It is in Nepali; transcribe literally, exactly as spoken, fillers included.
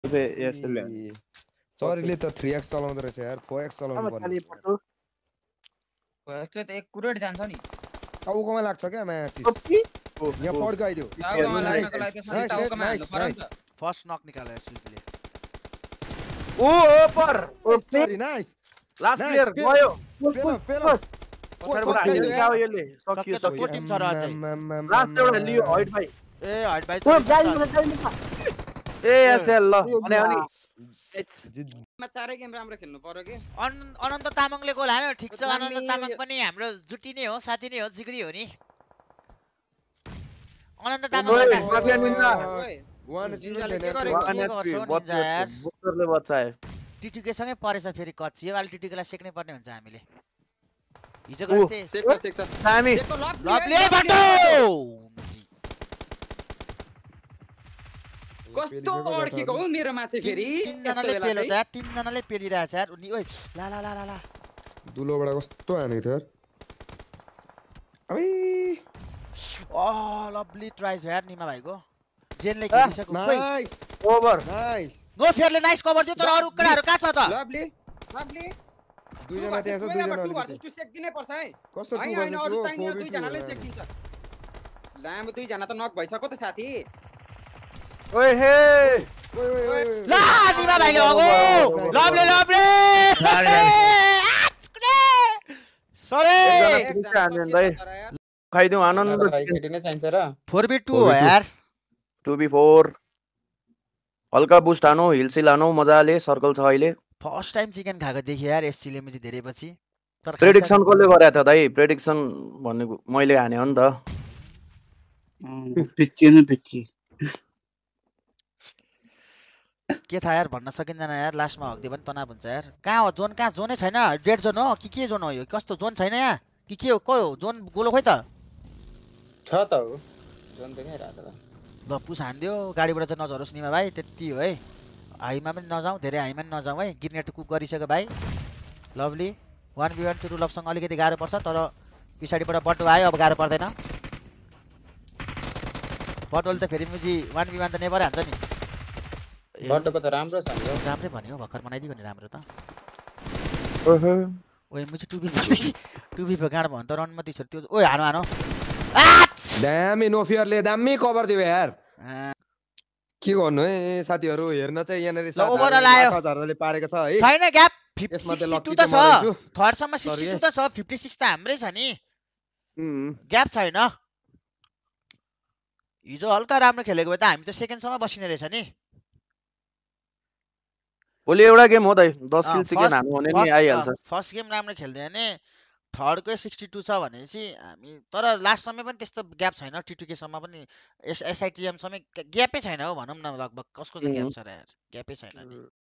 यसले चरीले त थ्री एक्स चलाउँदो रहेछ यार फोर एक्स चलाउनु पर्ने त्यो त एक्युरेट जान्छ नि टाउकोमा लाग्छ क्या म्याच यहाँ पड्काइदियो टाउकोमा लाग्नको लागि त्यसमा टाउकोमा हाल्नु पर्यो नि त फर्स्ट नक निकाल्यो शिल्पीले ओ ओपर सरी नाइस लास्ट प्लेयर गयो पेलो पेलो पछाडबाट हाल्यो यसले सकियो सकियो टिम छ र अझै लास्ट एउटा लियो हाइट भाइ ए हाइट भाइ ए एसएल ल अनि अनि मा चारै गेम राम्रो खेल्नु पर्यो के अनन्त तामाङले गोल हान्यो ठिक छ अनन्त तामाङ पनि हाम्रो जुटी नै हो साथी नै हो जिग्री हो नि Anant Tamang mafia ninja one बोक्टरले बचाए टिटिके सँगै परेछ फेरि कच्ची यो वाला टिटिकेलाई सेक्नै पर्ने हुन्छ हामीले हिजोको जस्तै सेक्छ सेक्छ सामी लभली बाटो कस्तो अड्केको हो मेरोमा चाहिँ फेरि तीनजनाले पेलो त यार तीनजनाले पेलिरहेछ यार उनी ओइ ला ला ला ला ला दुलोबाट कस्तो हानेको थियो यार अबे ओ लभली ट्राई छ यार निमा भाइको जेनले खेलिसक्यो नाइस ओभर नाइस नो फेयरले नाइस कभर दियो तर अरु कुराहरु का छ त लभली लभली दुई जना त्यहाँ छ दुई जना अलिकति टु सेक दिनै पर्छ है कस्तो टु हैन गर्नु अरु त्यो चाहिने फोर दुई जनाले सेक दिन्छ लामो दुई जना त नक भइसक्यो त साथी ओए हे ओइ ओइ ओइ ला निमा भाइले अगो लभली लभली सरे खाइदिउँ आनन्द केटी नै चाहिन्छ र फोर बी टू हो यार टू बी फोर हल्का बुस्ट हानो हिलसिल हानो मजाले सर्कल छ अहिले फर्स्ट टाइम चिकन खाएको देखे यार एससीले मैले धेरै पछि तर प्रेडिक्सन कसले गराएको थियो दाइ प्रेडिक्सन भनेको मैले हाने हो नि त पिच्ची न पिच्ची के थाहा यार भन्न सकिँदैन यार लास्टमा हक्दियो पनि तनाव हुन्छ यार कहाँ हो जोन कहाँ जोनै छैन डेड जोन हो कि के जोन हो यो कस्तो जोन छैन यहाँ कि के हो को हो जोन गोलो खोइ त छ त हो जोन देखाइ राछ त ल पुस हान्दियो गाडीबाट चाहिँ नझरोस् निमा भाइ त्यति हो है हाइमा पनि नजाउँ धेरै हाइमा पनि नजाउँ है गिर्नेट कुक गरिसक्यो भाइ lovely one v one two रुलभसँग अलिकति गाह्रो पर्छ तर पछाडिबाट बटो आयो अब गाह्रो पर्दैन बटोले त फेरि मुजी वान बी वान त नेभर हान्छ नि बटोको त राम्रो छ नि राम्रै भन्यो भर्खर बनाइदियो नि राम्रो त ओहो ओइ मुजी टु बी टु बी गाड भन्छ त रनमती छ त्यो ओइ हानो हानो दामी नो फियरले दामी कभर दियो यार के गर्नु है साथीहरु हेर्न चाहिँ यहाँनेर सात हजारले पारेको छ है छैन ग्याप यसमा त लकी त छ थर्ड सम्म सिक्सटी टू त छ फिफ्टी सिक्स त हाम्रै छ नि ग्याप छैन हिजो हल्का राम्रो खेलेको भए त हामी त सेकेन्ड सम्म बसिने रहेछ नि भोलि एउटा गेम हो दाइ दस किल चिकन हान्नु भने नि आइहाल्छ फर्स्ट गेम राम्रो खेल्दै भने थर्डकै सिक्सटी टू छ भनेपछि हामी तर लास्ट समय पनि त्यस्तो ग्याप छैन टिटुके सम्म पनि एस एसआइटिएम समय ग्यापै छैन हौ भनौँ न लगभग कसको चाहिँ ग्याप छ र यार ग्यापै छैन नि